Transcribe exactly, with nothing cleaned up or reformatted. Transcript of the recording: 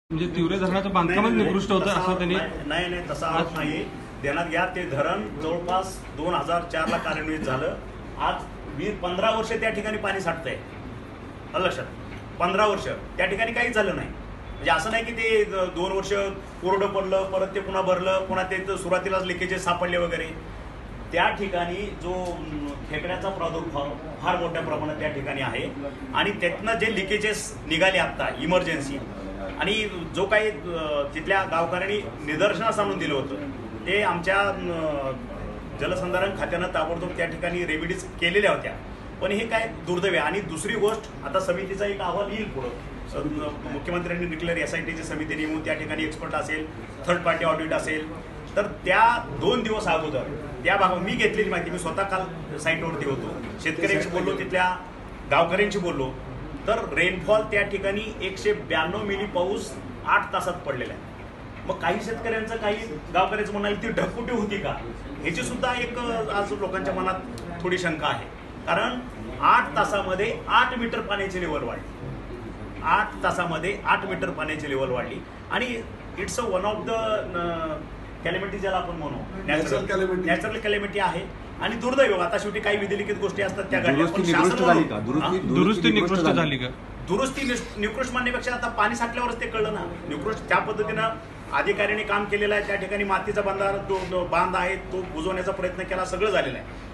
म्हणजे तिवरे धरणाचं बांधकामच निकृष्ट होतं असं त्यांनी नाही नाही तसा आरोप नाही देण्यात घ्या. ते धरण जवळपास दोन हजार चार ला कार्यान्वित झालं. आज वीस पंधरा वर्ष त्या ठिकाणी पाणी साठतंय. लक्षात पंधरा वर्ष त्या ठिकाणी काहीच झालं नाही. म्हणजे असं नाही की ते दोन वर्ष कोरडं पडलं परत ते पुन्हा भरलं पुन्हा ते सुरुवातीलाच लिकेजेस सापडले वगैरे. त्या ठिकाणी जो खेकड्याचा प्रादुर्भाव फार मोठ्या प्रमाणात त्या ठिकाणी आहे आणि त्यातनं जे लिकेजेस निघाले आत्ता इमर्जन्सी आणि जो काही तिथल्या गावकऱ्यांनी निदर्शनास आणून दिलं होतं ते आमच्या जलसंधारण खात्यानं ताबडतोब त्या ठिकाणी रेमेडीज केलेल्या होत्या. पण हे काय दुर्दैव आहे. आणि दुसरी गोष्ट आता समितीचा एक अहवाल येईल पुढं. मुख्यमंत्र्यांनी डिक्लेअर एस आय टीची समिती नेमून त्या ठिकाणी एक्सपर्ट असेल थर्ड पार्टी ऑडिट असेल तर त्या दोन दिवस अगोदर त्या भागात मी घेतलेली माहिती मी स्वतः काल साईटवरती होतो शेतकऱ्यांशी बोललो तिथल्या गावकऱ्यांशी बोललो तर रेनफॉल त्या ठिकाणी एकशे ब्याण्णव मिली पाऊस आठ तासात पडलेला आहे. मग काही शेतकऱ्यांचं काही गावकऱ्यांचं म्हणाले ती ढगफुटी होती का ह्याची सुद्धा एक आज लोकांच्या मनात थोडी शंका आहे. कारण आठ तासामध्ये आठ मीटर पाण्याची लेवल वाढली. आठ तासामध्ये आठ मीटर पाण्याची लेवल वाढली आणि it's a one of the calamity ज्याला आपण म्हणू नॅचरल नॅचरल कॅलेमिटी आहे. आणि दुर्दैव आता शेवटी काही विधिलिखित गोष्टी असतात त्या घडल्या. दुरुस्ती निकृष्ट झाली का दुरुस्ती निकृष्ट म्हणण्यापेक्षा आता पाणी साठल्यावरच ते कळलं ना. निकृष्ट त्या पद्धतीनं अधिकाऱ्यांनी काम केलेलं आहे. त्या ठिकाणी मातीचा बांधार जो बांध आहे तो बुजवण्याचा प्रयत्न केला सगळं झालेलं आहे.